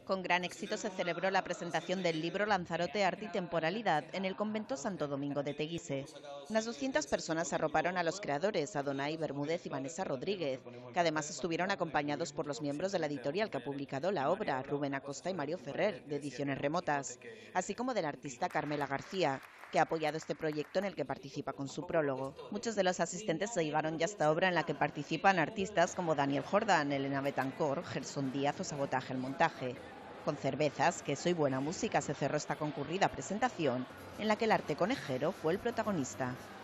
Con gran éxito se celebró la presentación del libro Lanzarote, Arte y Temporalidad en el convento Santo Domingo de Teguise. Unas 200 personas arroparon a los creadores, Adonai Bermúdez y Vanessa Rodríguez, que además estuvieron acompañados por los miembros de la editorial que ha publicado la obra, Rubén Acosta y Mario Ferrer, de Ediciones Remotas, así como del artista Carmela García, que ha apoyado este proyecto en el que participa con su prólogo. Muchos de los asistentes se llevaron ya esta obra en la que participan artistas como Daniel Jordán, Elena Betancourt, Gerson Díaz o Sabotaje el Montaje. Con cervezas, queso y buena música se cerró esta concurrida presentación, en la que el arte conejero fue el protagonista.